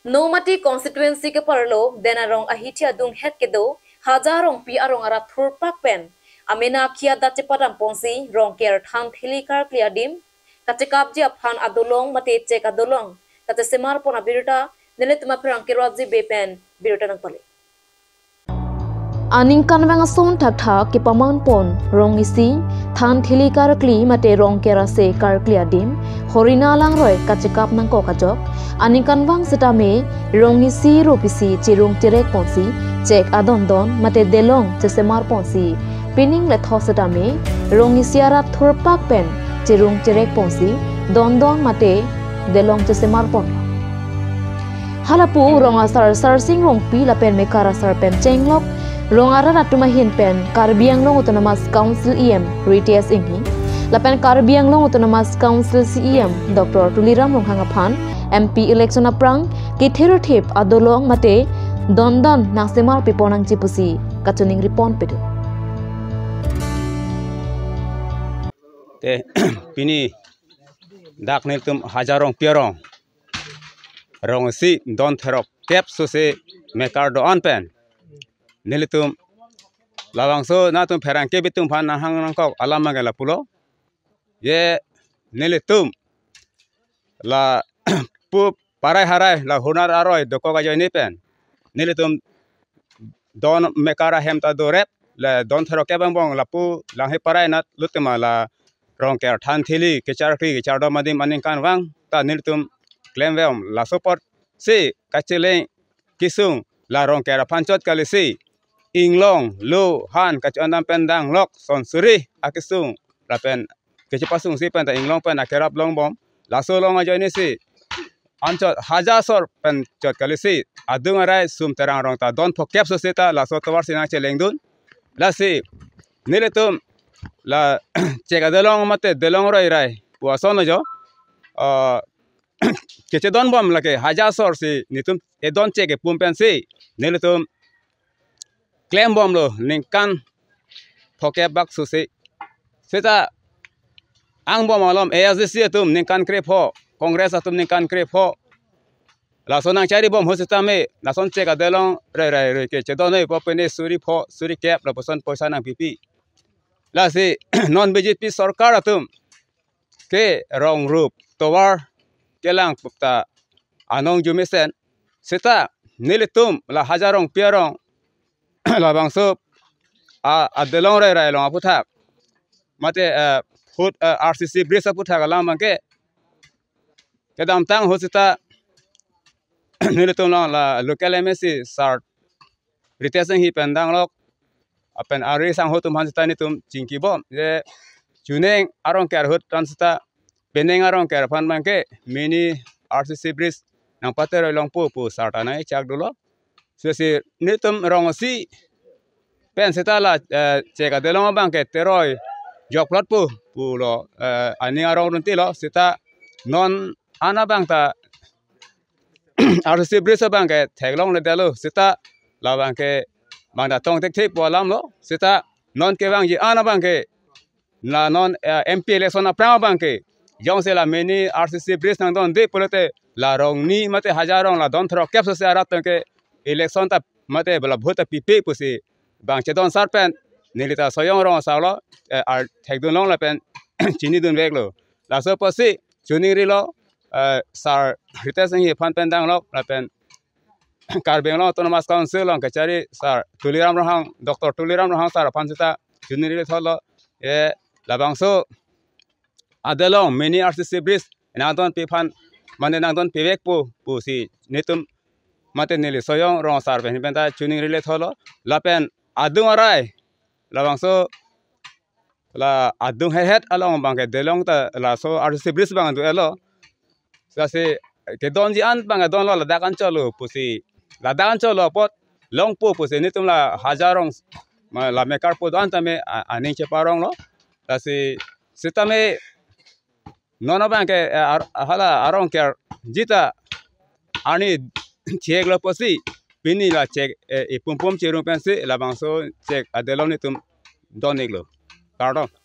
Nomati constituency ke parlo Denarong Haja Rongpi do Haja Rongpi arong arat thur pen amena kia da cepatam ponsi rongker than thilikar kliadim kachekap ji aphan adolong mate chek adolong kachesemar pona birta neletma prang kirwaji bepen birta nang pale aning kanwang son thak thak ki paman pon rong isi than thilikar kli mate rongkera se kar kliadim horina lang roi kachekap nang ko kajok aning kanwang setame rong isi ropisi chirung tirek ponsi chek adon don mate delong chesemar ponsi pining le thosetame rong isi arat thur pen chirung tirek ponsi don don mate delong chesemar pon halapu rong asar sarsing rongpi lapen mekara sar pen chenglok Rongara ratuma hin pen Karbiang long autonomous council rts inghi lapen Karbiang long autonomous council cem Dr. Tuliram Ronghangaphan MP election aprang kithero thip adolong mate dondon nasemar piponang chipusi kachuning ripon pedu te pini dak neltum hajarong pierong rong si don therok kep so se mekar do on pen nilitum lawang so natum pherang ke bitum phan nahang nang kok alama gala pulo ye nilitum la pu parai harai la hunar aroi doko ga joi ni pen nilitum don mekara hemta do rep la don thero ke bang bong la pu lang he parai nat lutema la rong ker than thili ke char do madim aning kan wang ta nilitum claim wem la support si kachele kisung la rong ker panchot kali si inglong lu han kacandam pendang lok son suri akisung lapen kecipasung si pen ta inglong pen akerap long bom laso long ajo ni si anchot haja sor pen chot kali si adung arai sum terang rong ta don phokep so seta laso tawar sinang chelengdun la si niletum la chega delong mate delong roi rai puason jo kece don bom lake haja sor si nitum edon chege pumpen si niletum claim bom lo ningkan phokep bak susi seta ang bom alom ASDC tum ningkan krepho congress atum ningkan krepho la sonang chari bom hosita me la son cheka delong re ke chedonei popene suri kep la poson poisa nang pipi la si non BJP sarkar atum ke rong rup towar kelang pukta anong jumisen seta nilitum la hajarong pierong la bangso adelong rai long aputhak mate food RCC bridge aputhak alam bangke kedam tang hosita nilitum la local MSC sar riteseng hi pendang lok apen ari sang hotum hansita nitum chingki bom je juneng arong ker hot transita peneng arong ker phan bangke mini RCC bridge nang patero long pu sartana chak dulo sesi nitum rong si pen setala ceka delong bang ke teroi jok plot pu lo ani arong runti lo seta non ana bang ta RCC bridge bang ke theglong le dalo seta la bang ke bang da tong tek thip bolam lo seta non ke bang ji ana bang ke la non MP election apra bang ke jong se la meni RCC bridge nang don de polote la rong ni mate hajarong la don thro kep so se arat ke election ta mate bala bhota pipe pusi bang chedon sarpen nilita soyong rong sawlo ar thekdun long la pen chini dun veklo la so posi chuni ri lo sar riteseng hi phan pen dang lo la pen Karbiang long autonomous council long kachari sar Tuliram Rohang Dr. Tuliram Rohang sar phan sita chuni ri tholo e labang so adelong mini RCC bridge nang don pi phan mane nang don pivek pu si nitum mate nili soyong rong sar pen benta chuni ri tholo la pen adung arai labang so la adung het along bang ke delong ta la so RCC bridge bang du elo sa se ke don ji an bang don la dakan cholo pusi la dakan cholo pot long pusi ni tum la hajarong la mekar po don ta me ani che parong lo la si sitame nono bang ke hala arong ker jita ani chek lo posi pini la chek pum chirung pensi la bangso chek adelong ni tum don iglo pardon